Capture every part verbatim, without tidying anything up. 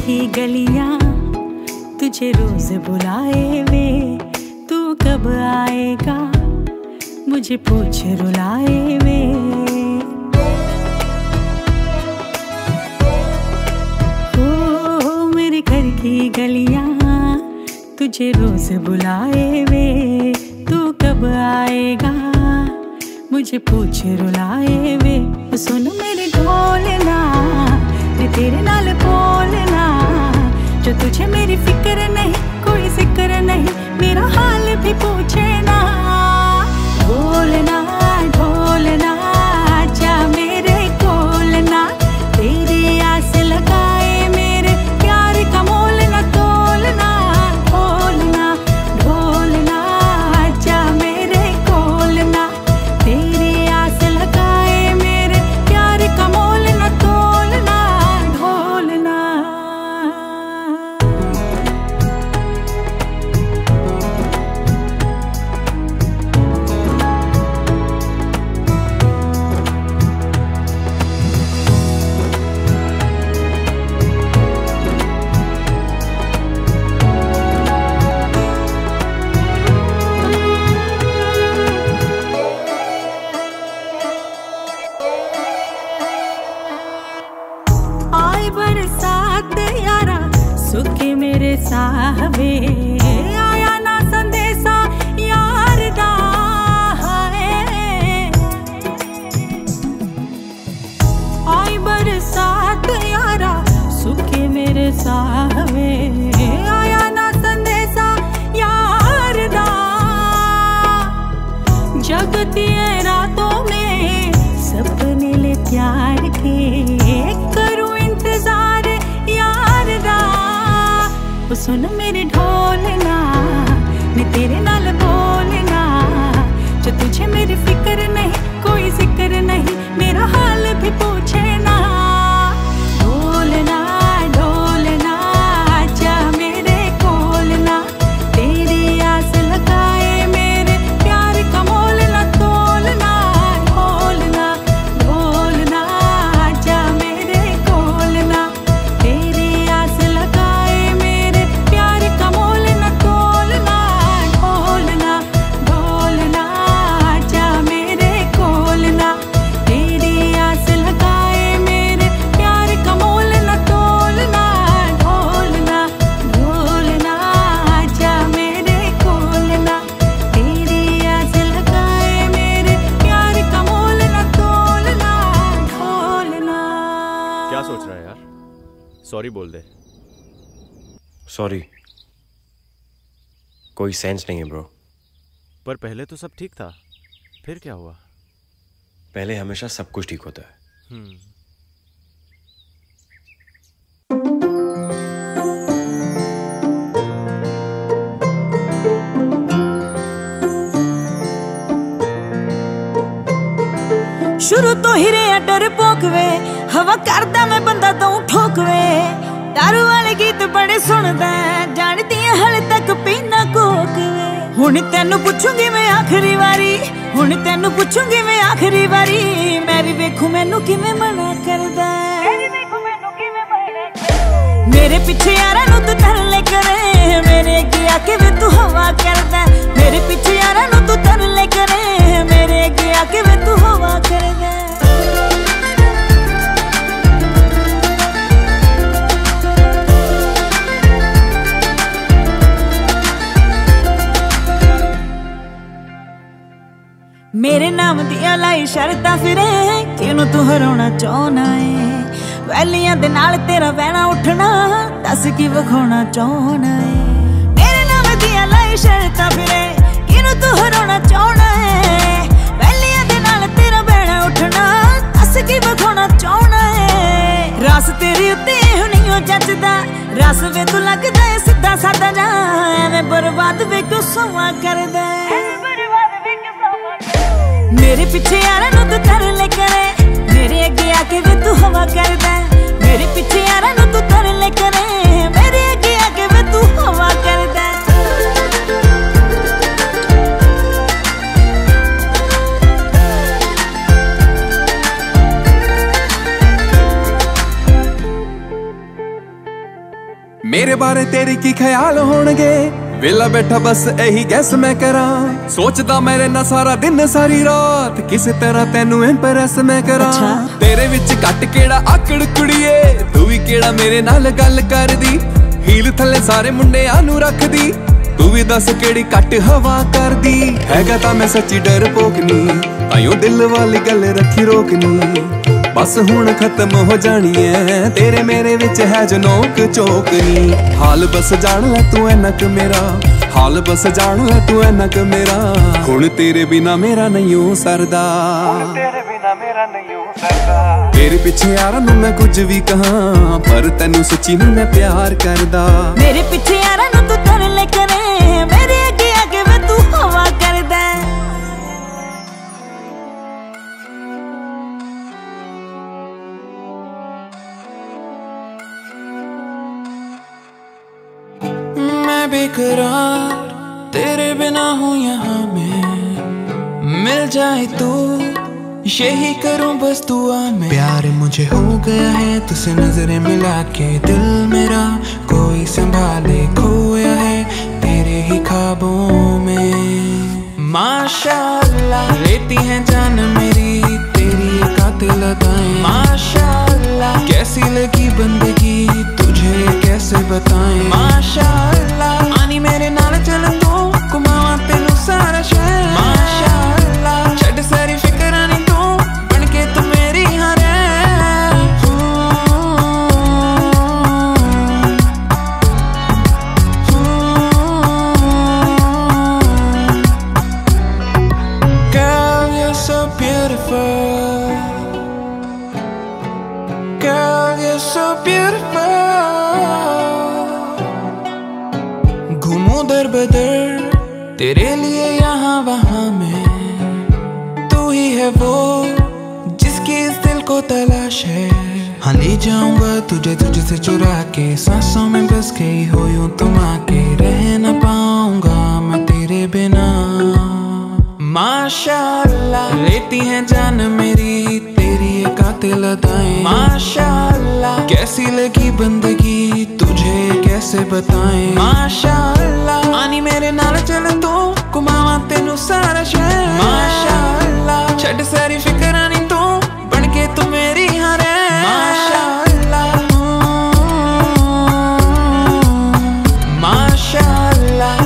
की गलियां तुझे रोज बुलाए वे, तू कब आएगा मुझे पूछ रुलाए वे। ओ मेरे घर की गलियां तुझे रोज बुलाए वे, तू कब आएगा मुझे पूछ रुलाए वे। सुन मेरे ढोलना मैं तेरे नाल बोलना, जो तुझे मेरी फिक्र नहीं कोई जिक्र नहीं, मेरा हाल भी पूछे ना। बोलना ढोलना जा मेरे कोलना, तेरी आस लगाए मेरे प्यार का मोल न तोलना। ढोलना ढोलना जा मेरे कोलना, तेरी आस लगाए मेरे प्यार का मोल न तोलना। ढोलना बरसात यारा सुखे मेरे साहबे, आया ना संदेशा यार दा है। आई बरसात यारा सुखे मेरे साहबे, आया ना संदेशा यार दा। जगती रातों में सपने ले प्यार के, करूं इंतजार यार दा। वो सुन मेरे ढोलना मैं तेरे नाल बोलना, जो तुझे मेरी फिक्र नहीं कोई जिक्र नहीं, मेरा हाल भी पूछे ना। ढोलना ढोलना जा मेरे कोलना, तेरी आस लगाए मेरे प्यार का मोल न तोलना। ढोलना ढोलना जा मेरे कोलना, तेरी आस लगाए मेरे प्यार का मोल न तोलना। ढोलना ढोलना जा मेरे कोलना, तेरी आस लगाए मेरे प्यार का मोल न तोलना। ढोलना ढोलना जा मेरे कोलना, तेरी आस लगाए मेरे प्यार का मोल न तोलना। ढोलना क्या सोच रहा है यार? सॉरी बोल दे। सॉरी, कोई सेंस नहीं है ब्रो। पर पहले तो सब ठीक था, फिर क्या हुआ? पहले हमेशा सब कुछ ठीक होता है। हम्म शुरू तो हिरे डर पोकवे, हवा करदा मैं बंदा तू ठोकवे। दारू वाले गीत बड़े सुनदा, जानदी हले तक पीना कोकवे। हुण तेनू पुछूंगी मैं आखिरी वारी, हुण तेनू पुछूंगी मैं आखिरी वारी, मेरी वेखू मैनू किवें मना करदा। मेरे पीछे यारा नू तू तरले करे, मेरे अगे आके वे तू हवा करदा। मेरे पीछे यारा नू तू तरले करे, मेरे अगे आके वे तू हवा करदा। मेरे नाम दिया लाई शर्ता फिरे, किनू तू हराउणा चाहना है। वैलियां दे नाल तेरा बहना उठना, दस की विखाउणा चाहना है। मेरे नाम दिया लाई शर्ता फिरे, किनू तू हराउणा चाहना है। वैलियां दे नाल तेरा बहना उठना, दस की विखाउणा चाहना है। रस तेरी उत्ते हुणियों जचदा, रस वे तू लगदा है सीधा सादा जा, एवें बर्बाद वे क्यों समा करदा। मेरे पीछे यारा नू तू तरले करे, मेरे अगे आके वे तू हवा करदा। मेरे पीछे यारा नू तू तरले करे, मेरे अगे आके वे तू हवा करदा। मेरे बारे तेरे की ख्याल होणगे वेला बैठा बस यही गैस मैं करा सोचदा मेरे ना सारा दिन सारी रात किस तरह तेनू इंप्रेस मैं करा तेरे विच कट केड़ा आकड़ कुड़िए तू भी केड़ा मेरे नाल गल करदी हील थले सारे मुंडियां नू रखदी तू भी दस केड़ी कट हवा करदी हैगा तां मैं सच्ची डरपोकनी ताइयों दिल वाली गल रखी रोकनी बस हुण खत्म हो जानी है तेरे मेरे विच है जो नोक चोकनी हाल बस जान लै तू ऐनक मेरा हाल बस जान लै तू ऐनक मेरा हुण तेरे बिना मेरा नहीं हो सरदा तेरे बिना मेरा नहीं हो सरदा तेरे पिछे यारा नू मैं कुछ भी कहा पर तैनू सच्ची नू मैं प्यार करदा मेरे पिछे यारा नू तू कर ले करे मेरे अगे अगे वे तू हवा करदा मैं बेकरार तेरे बिना हूँ यहाँ मैं मिल जाए तू यही करूँ बस दुआ में प्यार मुझे हो गया है तुझसे नजरें मिला के दिल मेरा कोई संभाले खोया है तेरे ही ख्वाबों में माशाअल्लाह लेती है जान मेरी तेरी ये कातिल अदाएं माशाअल्लाह कैसी लगी बंदगी तुझे कैसे बताएं माशाअल्लाह आनी मेरे नाल चल तू घुमावा तेनू सारा शहर माशाअल्लाह छड़ सारी फिक्र नहीं तू बनके तू मेरी हर Girl, you're so beautiful Girl, you're so beautiful घूमूं दर बदर तेरे लिए यहाँ वहाँ में तू ही है वो जिसकी इस दिल को तलाश है हाँ ले जाऊंगा तुझे तुझसे चुरा के सांसों में बस गई हो यूं तुम आके रह न पाऊंगा मैं तेरे बिना माशाअल्लाह लेती है जान मेरी तेरी ये कातिल अदाएं माशाअल्लाह कैसी लगी बंदगी तुझे कैसे बताएं माशाअल्लाह आनी मेरे नाल चल तू घुमावा तेनू सारा शहर माशाअल्लाह छड़ सारी फिक्र नहीं तू बनके तू मेरी हर माशाअल्लाह माशाअल्लाह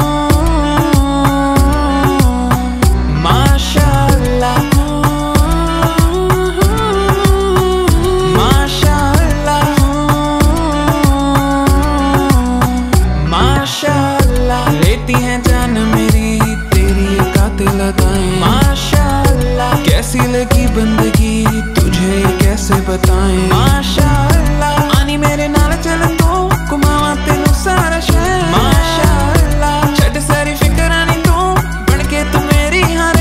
माशाअल्लाह कैसी लगी बंदगी तुझे कैसे बताएं माशाअल्लाह आनी मेरे नाल चल तू घुमावा तेनू सारा शहर माशाअल्लाह छड़ सारी फिक्र नहीं तू बनके तू मेरी हर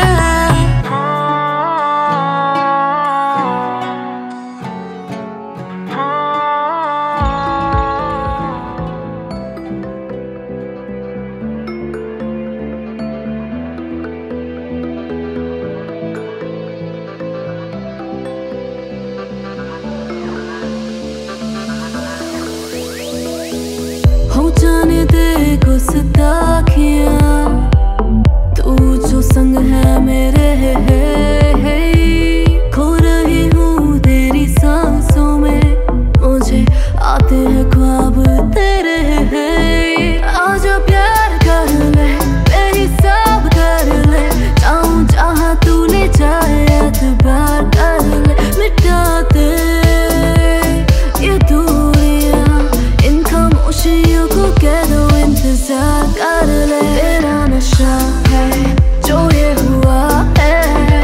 जाने दे गुस्ताखियां तू जो संग है मेरे है, है, है। खो रही हूँ तेरी सांसों में मुझे आते हैं ख्वाब तेरे है आज प्यार कर ले बेहिसाब कर ले जाऊँ जहाँ तू ले जाए एतबार कर ले मिटाते ये दूरियां इन खामोशियों को कह दो इंतजार कर ले तेरा नशा है जो ये हुआ है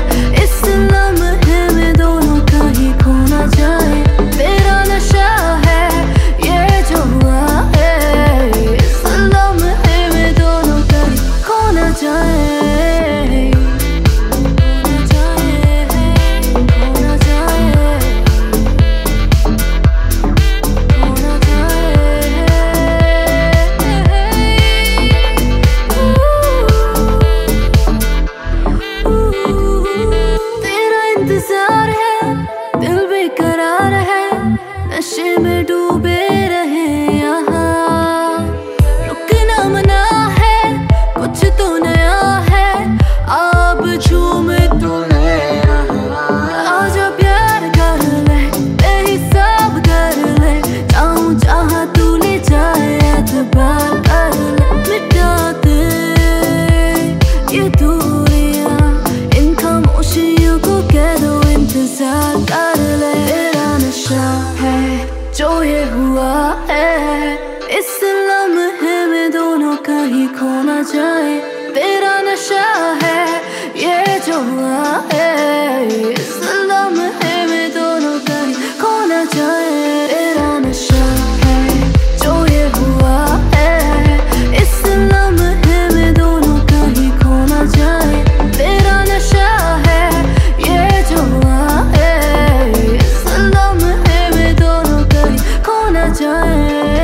जो ये हुआ है, इस लम्हे में दोनों का ही खो न जाए। तेरा नशा है ये जो हुआ है, इस लम्हे में दोनों का ही खो न जाए। तेरा नशा है जो ये हुआ है, इस लम्हे में दोनों का ही खो न जाए। तेरा नशा है ये जो हुआ है, इस लम्हे में दोनों का ही खो न जाए।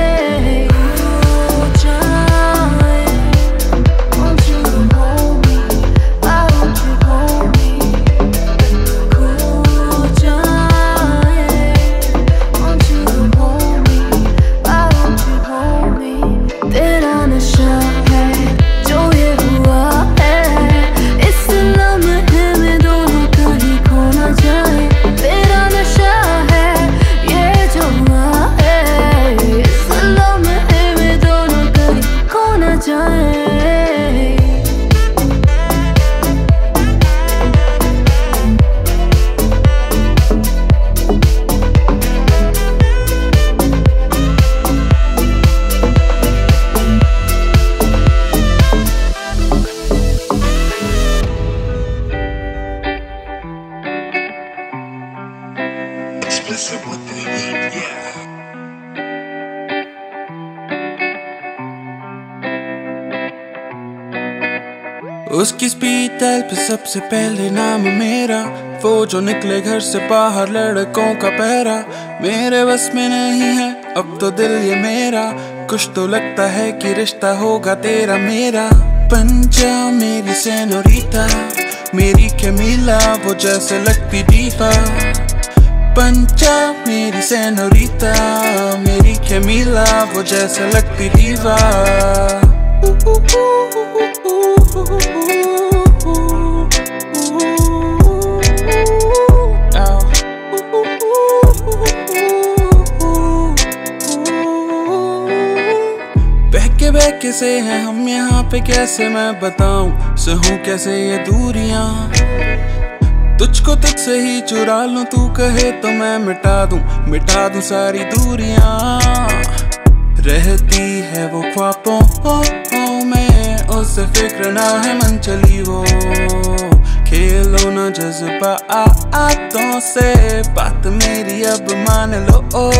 उसकी स्पीड डायल पे सबसे पहले नाम मेरा, वो जो निकले घर से बाहर लड़कों का पहरा। मेरे बस में नहीं है अब तो दिल ये मेरा, कुछ तो लगता है कि रिश्ता होगा तेरा मेरा। पंजा मेरी सेनोरीटा, मेरी कैमिला वो जैसे लगती दीवा। पंजा मेरी सेनोरीटा, मेरी कैमिला वो जैसे लगती दीवा। बहके बहके से हैं हम यहाँ पे, कैसे मैं बताऊं सहूं कैसे ये दूरियां। तुझको तुझसे ही चुरा लूं, तू कहे तो मैं मिटा दूं, मिटा दूं सारी दूरियां। रहती है वो ख्वाबों में, उससे फिक्र ना है मन चली वो। खेलो ना जज्बातों से, बात मेरी अब मान लो।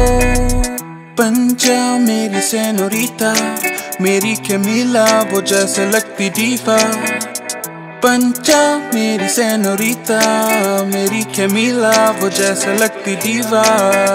पंजा मेरी सेनोरीटा, मेरी कैमिला वो जैसे लगती दीवा। पंजा मेरी सेनोरीटा, मेरी कैमिला वो जैसे लगती दीवा।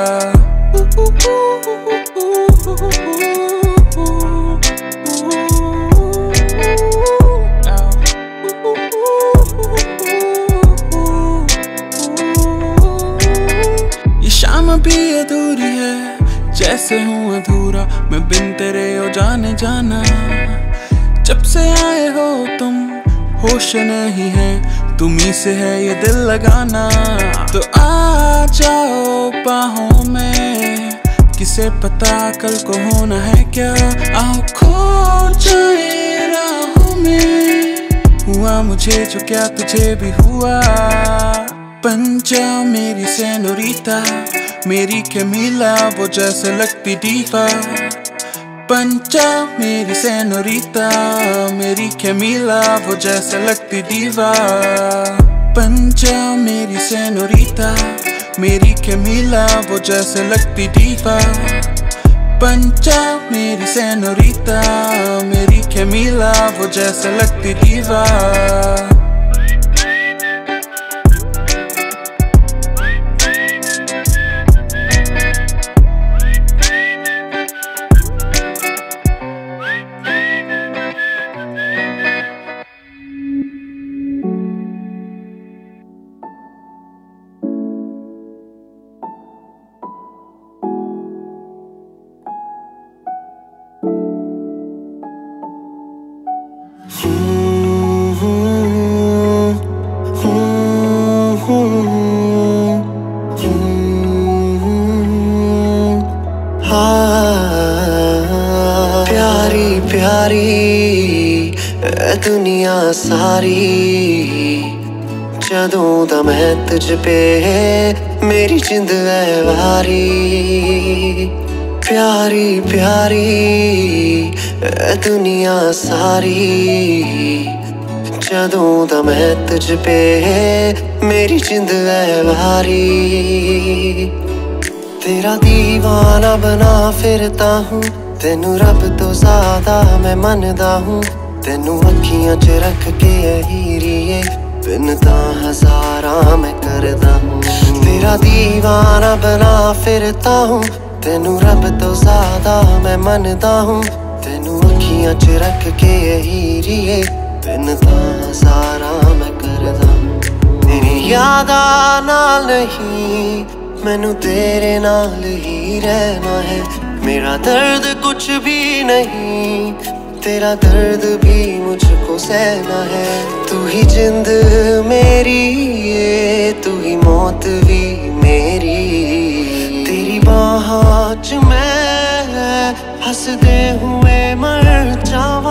ये शाम भी अधूरी है, जैसे हूँ अधूरा मैं बिन तेरे ओ जाने जाना। जब से आए हो तुम होश नहीं है, तुम्ही से है ये दिल लगाना। तो आ जाओ बाहों में, किसे पता कल को होना है क्या। आओ खो जाए राहों में, हुआ मुझे जो क्या तुझे भी हुआ। पंजा मेरी सेनोरीटा, मेरी कैमिला वो जैसे लगती दीवा। पंजा मेरी सेनोरीटा, मेरी कैमिला वो जैसे लगती दीवा। पंजा मेरी सेनोरीटा, मेरी कैमिला वो जैसे लगती दीवा। पंजा मेरी सेनोरीटा, मेरी कैमिला वो जैसे लगती दीवा। प्यारी दुनिया सारी जदों दा मैं तुझ पे मेरी जिंद है वारी प्यारी प्यारी ऐ दुनिया सारी जदों दा मैं तुझ पे मेरी जिंद है वारी तेरा दीवाना बना फिरता हूँ तेनू रब तो ज्यादा मैं मनदा हूँ तेनू अखियां च रख के हीरिए बिनता हजारा मैं करदा हूँ तेरा दीवाना बना फिरता हूँ तेनू रब तो ज्यादा मैं मनदा हूँ तेनू अखियां च रख के हीरिए बिनता हजारा मैं करदा हूँ तेरी यादा नाल नहीं मैनू तेरे नाल ही रहना है मेरा दर्द कुछ भी नहीं तेरा दर्द भी मुझको सहना है तू ही जिंद मेरी ये तू ही मौत भी मेरी तेरी बाहों च मैं हंसदे हुए मर जावा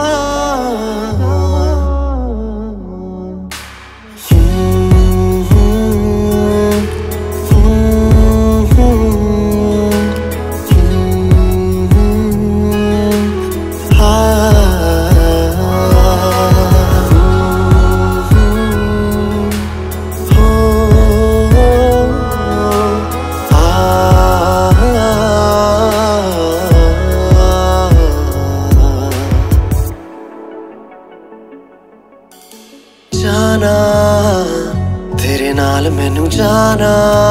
जाना तेरे नाल मैनू जाना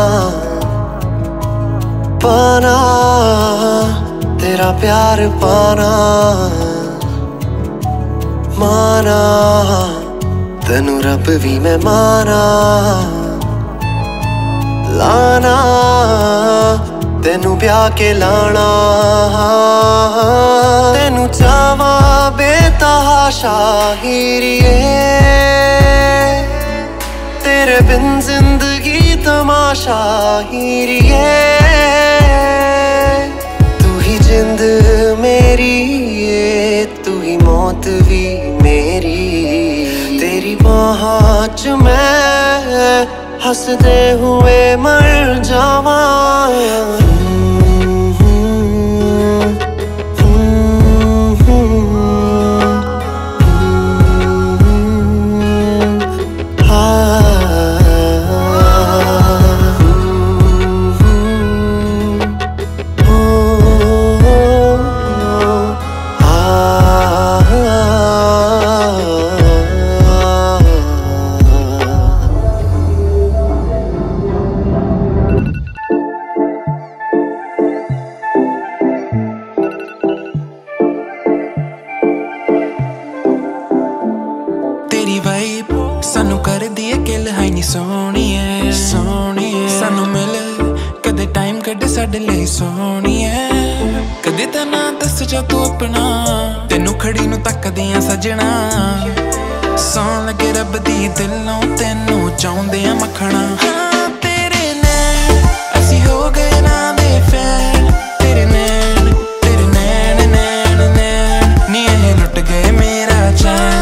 पाना तेरा प्यार पाना माना तेनू रब भी मैं माना लाना तेनू ब्याह के लाना तेनू चावा बेतहाशा हीरिए तेरे बिन जिंदगी तमाशा हीरिए तू ही जिंद मेरी ये तू ही मौत भी मेरी तेरी बाहों च मैं हंसदे हुए मर जावा सानू कर दिए किल है नी सोहणीए सोहणीए सानू मिल कदे टाइम कड्डे साडे लई सोहणीए कदे तां ना दस जा तू अपना तेनू खड़ी नू तकदे आ सजना सौण लगे रब दी दिलों तेनू चाहुंदे आ मखना तेरे नैन असी हो गए ना दे फैन तेरे नैन तेरे नैन नैन नैन नी एह लुट गए मेरा चैन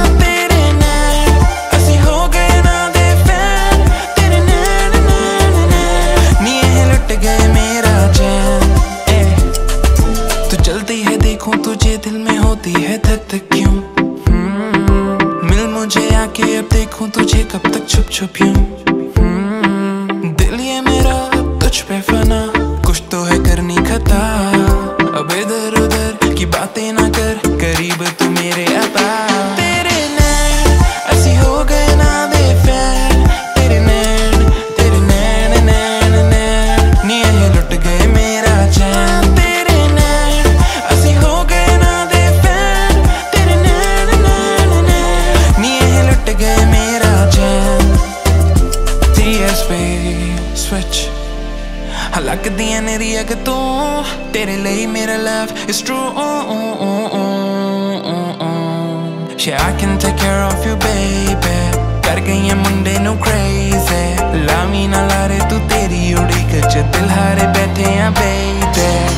तुझे दिल में होती है धक क्यों मिल मुझे आके अब देखूं तुझे कब तक छुप छुप यूं दिल ये मेरा तुझ पे फना कुछ तो है करनी खता अब इधर उधर की बातें ना कर करीब तू मेरे आता तेरे नैन ऐसी हो गए ना दे फैन तेरे नैन तेरे नैन नैन नैन नी ये लुट गए मेरा चैन हलक दिया नेरी अग तू तेरे लिए मेरा love is true Yeah, I can take care of you baby कर गई है मुंडे नू crazy लामी ना लारे तू तेरी उड़ीक च दिल हारे बैठे हैं baby